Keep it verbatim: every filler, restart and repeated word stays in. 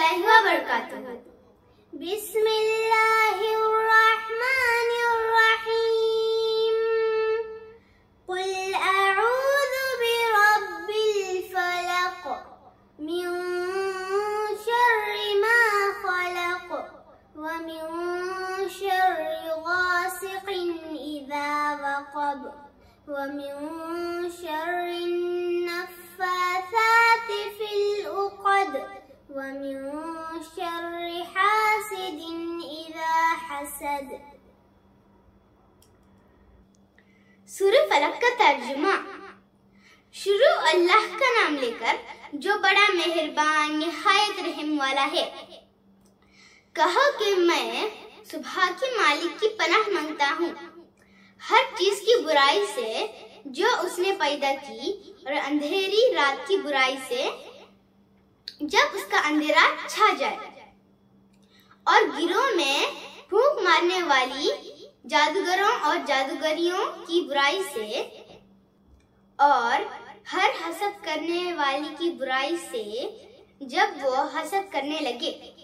रहमतुल्लाहि व बरकातुहू। बिस्मिल्लाहिर्रहमानिर्रहीम। कुल अऊज़ु बिरब्बिल फलक मिन शर्रि मा खलक व मिन शर्रि गासिकिन इज़ा वक़ब व मिन शर्रि नफ़्फ़ासाति फिल उक़द व मिन शर्रि हासिदिन इज़ा हसद। सूरह फलक का तर्जुमा। शुरू अल्लाह का नाम लेकर जो बड़ा मेहरबान निहायत रहम वाला है। कहो कि मैं सुबह के मालिक की पनाह मांगता हूँ हर चीज की बुराई से जो उसने पैदा की और अंधेरी रात की बुराई से जब उसका अंधेरा छा जाए, और गिरोह में फूंक मारने वाली जादूगरों और जादूगरियों की बुराई से और हर हसद करने वाली की बुराई से जब वो हसद करने लगे।